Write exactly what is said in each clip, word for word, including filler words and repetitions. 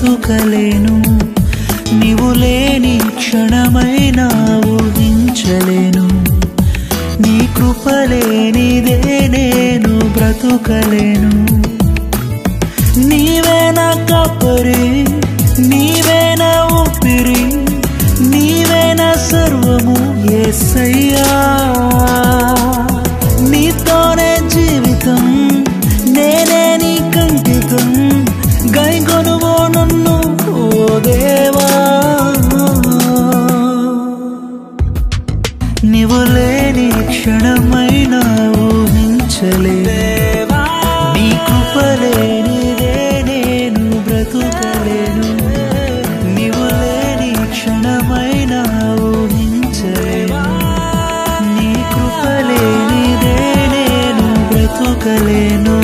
బ్రతుకలేను నీవు లేని క్షణమైనా ఊహించలేను నీ కృప లేనిదే నేను బ్రతుకలేను నీవే నా కాపరి నీవే నా ఊపిరి నీవే నా సర్వము యేసయ్యా నీతోనే జీవితం నేనే నీ కంకితం గైకొనువో నన్ను ఓ దేవా నీవు లేని క్షణమైనా ఊహించలేను నీ కృప లేనిదే నేను బ్రతుకలేను నీవు లేని క్షణమైనా ఊహించలేను నీ కృప లేనిదే నేను బ్రతుకలేను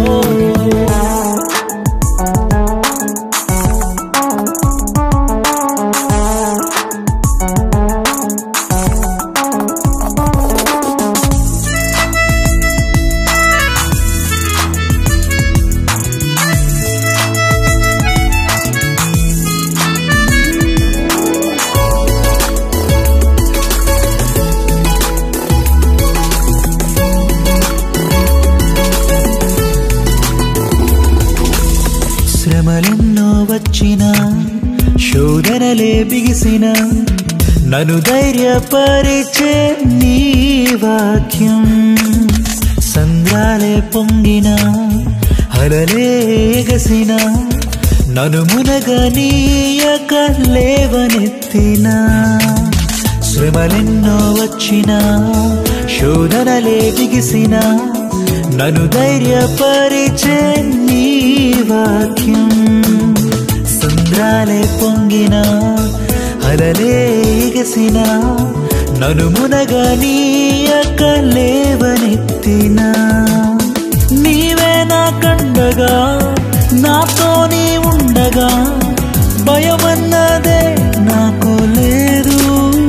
శ్రమలెన్నో వచ్చినా శోధనలే బిగిసిన నన్ను ధైర్యపరిచే నీ వాక్యం సంద్రాలే పొంగిన అలలే ఎగసిన నన్ను మునగనీయక లేవనెత్తిన శ్రమలెన్నో వచ్చినా శోధనలే బిగిసిన నన్ను ధైర్యపరిచే నీ వాక్యం సంద్రాలే పొంగిన అలలే ఎగసిన నన్ను మునగనీయక లేవనెత్తిన నీవే నా కండగా నాతో నీ ఉండగా భయమన్నదే నాకు లేదు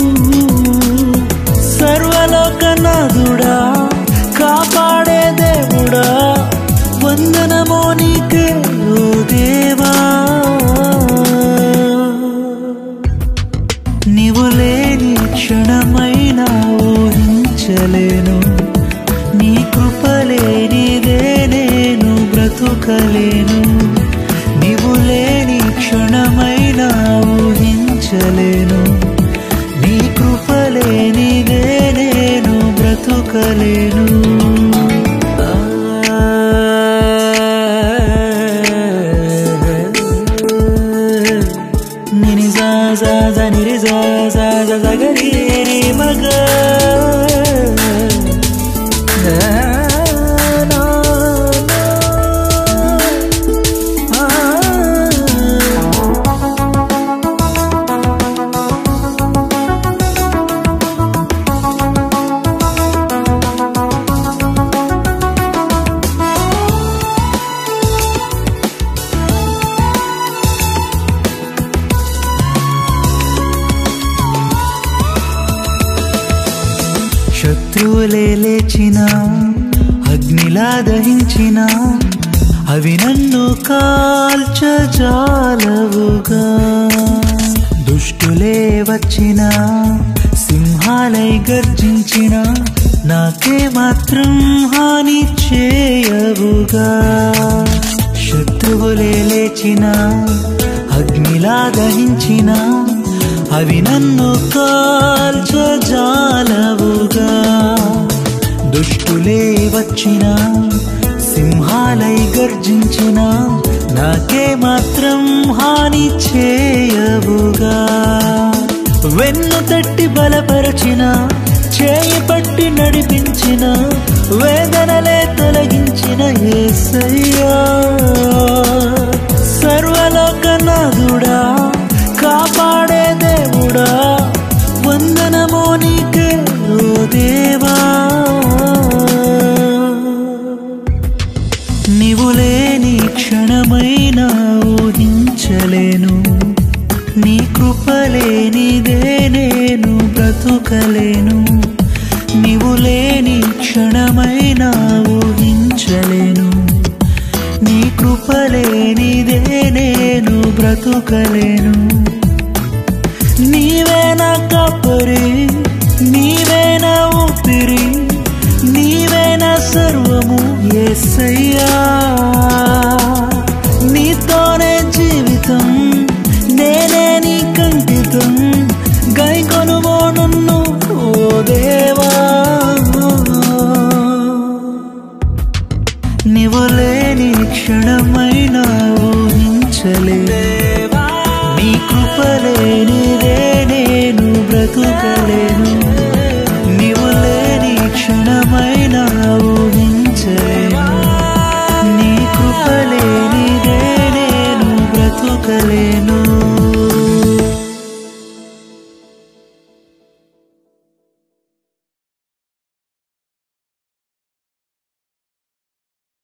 సర్వలోకనాథుడా కాపాడే దేవుడా వందనమో నీకే ఓ దేవా నీవు లేని క్షణమైనా ఊహించలేను నీ కృప లేనిదే నేను బ్రతుకలేను నీవు లేని క్షణమైనా ఊహించలేను నీ కృప లేనిదే నేను బ్రతుకలేను నిని జా జా జా నిరి జా జా జా జా గరి రి మగ శత్రువులే లేచిన అగ్నిలా దహించిన అవి నన్ను కాల్చజాలవుగా దుష్టులే వచ్చిన సింహాలై గర్జించిన నాకే మాత్రం హాని చేయవుగా శత్రువులే లేచిన అగ్నిలా దహించిన అవి నన్ను కాల్చజాలవుగా దుష్టులే వచ్చిన సింహాలై గర్జించిన నాకే మాత్రం హాని చేయవుగా వెన్ను తట్టి బలపరచిన చేయి పట్టి నడిపించిన వేదనలే తొలగించిన యేసయ్యా సర్వలోకనాథుడా కాపాడే దేవుడా వందనమో నీకే ఓ దేవా నీవు లేని క్షణమైనా ఊహించలేను నీ కృప లేనిదే నేను బ్రతుకలేను నీవు లేని క్షణమైనా ఊహించలేను నీ కృప లేనిదే నేను బ్రతుకలేను. నీవే నా కాపరి, నీవే నా ఊపిరి, నీవే నా సర్వము యేసయ్యా. నీతోనే జీవితం, నేనే నీ కంకితం, గైకొనుమో నన్ను ఓ దేవా. నీవు లేని క్షణమైనా ఊహించలే, నీ కృప లేనిదే నేను బ్రతుకలేను. నీవు లేని క్షణమైనా ఊహించలేను, నీ కృప లేనిదే నేను బ్రతుకలేను.